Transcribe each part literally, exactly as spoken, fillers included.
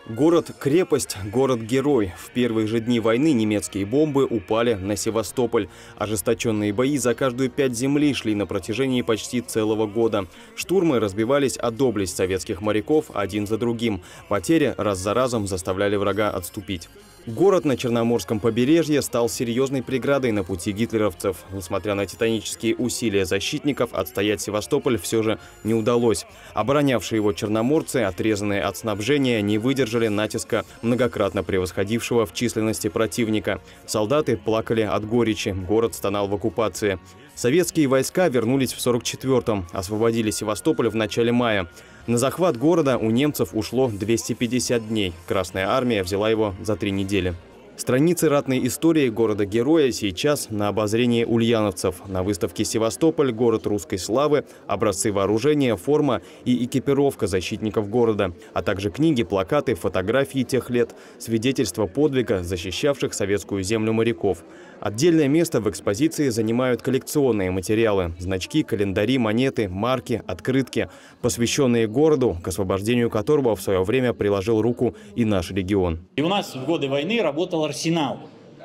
Город-крепость, город-герой. В первые же дни войны немецкие бомбы упали на Севастополь. Ожесточенные бои за каждую пять земли шли на протяжении почти целого года. Штурмы разбивались о доблесть советских моряков один за другим. Потери раз за разом заставляли врага отступить. Город на Черноморском побережье стал серьезной преградой на пути гитлеровцев. Несмотря на титанические усилия защитников, отстоять Севастополь все же не удалось. Оборонявшие его черноморцы, отрезанные от снабжения, не выдержали натиска многократно превосходившего в численности противника. Солдаты плакали от горечи, город стонал в оккупации. Советские войска вернулись в сорок четвёртом, освободили Севастополь в начале мая. На захват города у немцев ушло двести пятьдесят дней. Красная армия взяла его за три недели. Страницы ратной истории города-героя сейчас на обозрении ульяновцев. На выставке «Севастополь. Город русской славы» образцы вооружения, форма и экипировка защитников города, а также книги, плакаты, фотографии тех лет, свидетельства подвига защищавших советскую землю моряков. Отдельное место в экспозиции занимают коллекционные материалы – значки, календари, монеты, марки, открытки, посвященные городу, к освобождению которого в свое время приложил руку и наш регион. И у нас в годы войны работал арсенал.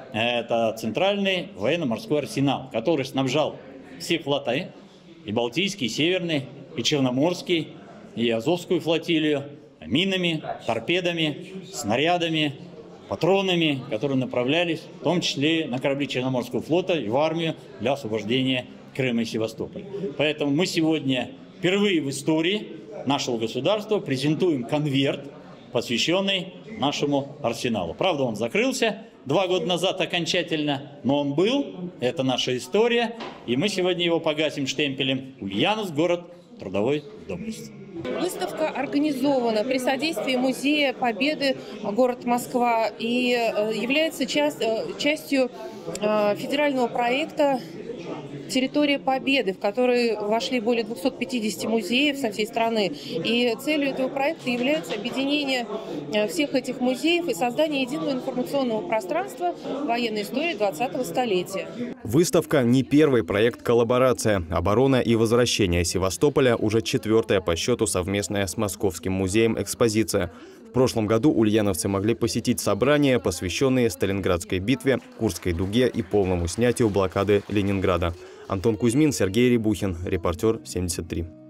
Это центральный военно-морской арсенал, который снабжал все флоты, и Балтийский, и Северный, и Черноморский, и Азовскую флотилию, минами, торпедами, снарядами, патронами, которые направлялись в том числе на корабли Черноморского флота и в армию для освобождения Крыма и Севастополя. Поэтому мы сегодня впервые в истории нашего государства презентуем конверт, посвященный нашему арсеналу. Правда, он закрылся два года назад окончательно, но он был, это наша история, и мы сегодня его погасим штемпелем «Ульяновск. Город трудовой доблести». Выставка организована при содействии Музея Победы город Москва и является часть, частью федерального проекта «Территория Победы», в который вошли более двухсот пятидесяти музеев со всей страны. И целью этого проекта является объединение всех этих музеев и создание единого информационного пространства военной истории двадцатого столетия. Выставка не первый проект «Коллаборация». Оборона и возвращение Севастополя уже четвертая по счету совместная с Московским музеем экспозиция. В прошлом году ульяновцы могли посетить собрания, посвященные Сталинградской битве, Курской дуге и полному снятию блокады Ленинграда. Антон Кузьмин, Сергей Рябухин, репортер семьдесят три.